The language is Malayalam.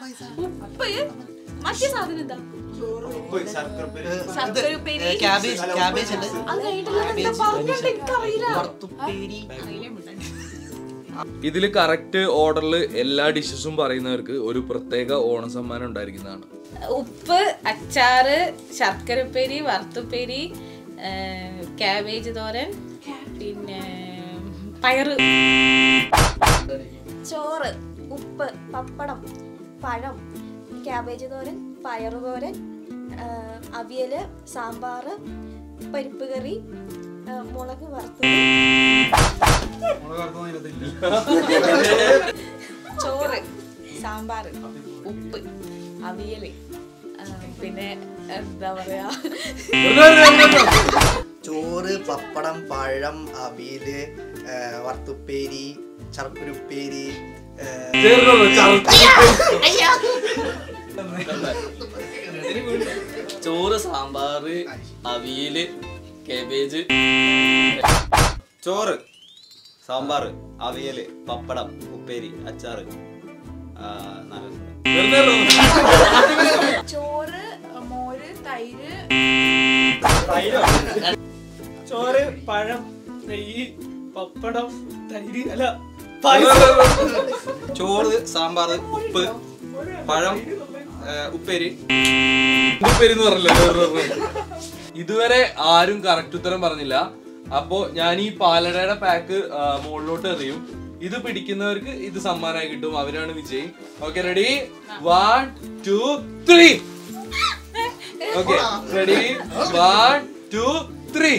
ഉപ്പ് മറ്റേ സാധനം എന്താ? ഇതില് കറക്റ്റ് ഓർഡറിൽ എല്ലാ ഡിഷസും പറയുന്നവർക്ക് ഒരു പ്രത്യേക ഓണം സമ്മാനം ഉണ്ടായിരിക്കുന്നതാണ്. ഉപ്പ്, അച്ചാറ്, ശർക്കര ഉപ്പേരി, വറുത്തുപ്പേരി, കാബേജ് തോരൻ, പിന്നെ പയറ്. ചോറ്, ഉപ്പ്, പപ്പടം, പഴം, കാബേജ് തോരൻ, പയറ് തോരൻ, അവിയല്, സാമ്പാർ, പരിപ്പ് കറി, മുളക് വറുത്തത്. ചോറ്, സാമ്പാർ, ഉപ്പ്, അവിയല്, പിന്നെ എന്താ പറയാ, ചോറ്, പപ്പടം, പഴം, അവിയല്, വറുത്തുപ്പേരി, ശർക്കരുപ്പേരി, ചോറ്, സാമ്പാർ, അവിയല്, കേബേജ്. ചോറ്, സാമ്പാർ, അവിയല്, പപ്പടം, ഉപ്പേരി, അച്ചാറ്. ചോറ്, മോര്, തൈര്. ചോറ്, പഴം, നെയ്യ്, പപ്പടം, തൈര്. അല്ല, ചോറ്, സാമ്പാർ, ഉപ്പ്, പഴം, ഉപ്പേരി. ഉപ്പേരി എന്ന് പറഞ്ഞല്ലോ. ഇതുവരെ ആരും കറക്റ്റ് ഉത്തരം പറഞ്ഞില്ല. അപ്പോ ഞാൻ ഈ പാലടയുടെ പാക്ക് മുകളിലോട്ട് എറിയും. ഇത് പിടിക്കുന്നവർക്ക് ഇത് സമ്മാനമായി കിട്ടും. അവരാണ് വിജയി. Okay, ready? 1 2 3. Okay, ready? 1 2 3.